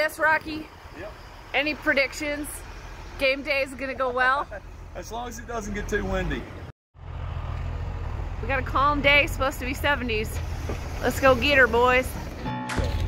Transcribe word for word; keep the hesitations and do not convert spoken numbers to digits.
this, Rocky? Yep. Any predictions? Game day is gonna go well? As long as it doesn't get too windy. We got a calm day, supposed to be seventies. Let's go get her, boys.